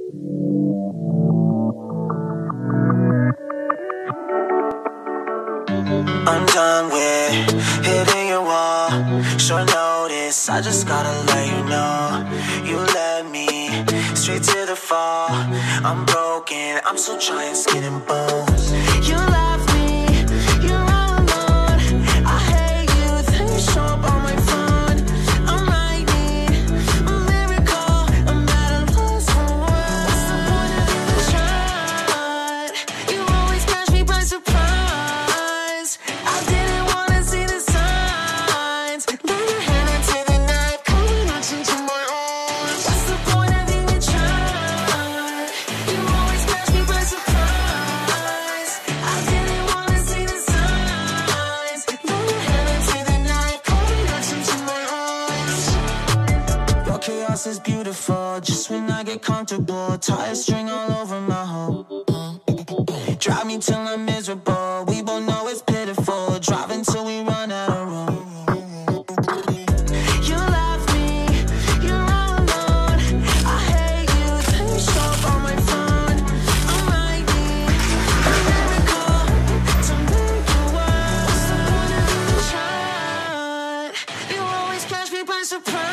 I'm done with hitting your wall. Short notice, I just gotta let you know. You led me straight to the fall. I'm broken, I'm still trying skin and bones. You left me, you're all alone. I hate you, then you show up on my phone. I'm writing a miracle, I'm at a loss for words. What's the point of even trying? You always catch me by surprise. I didn't wanna see the signs. Then your hand into the night, coming out into my arms. What's the point of even trying? You always catch me by surprise. I didn't wanna see the signs. Then your hand into the night, coming out into my arms. Your chaos is beautiful, just when I get comfortable. Tie a string all over my home. Drive me till I'm miserable. We both know it's pitiful. Drive until we run out of room. You left me, you're all alone. I hate you, then you show up on my phone. I'm writing a miracle to make you worse. What's the point of even trying? You always catch me by surprise.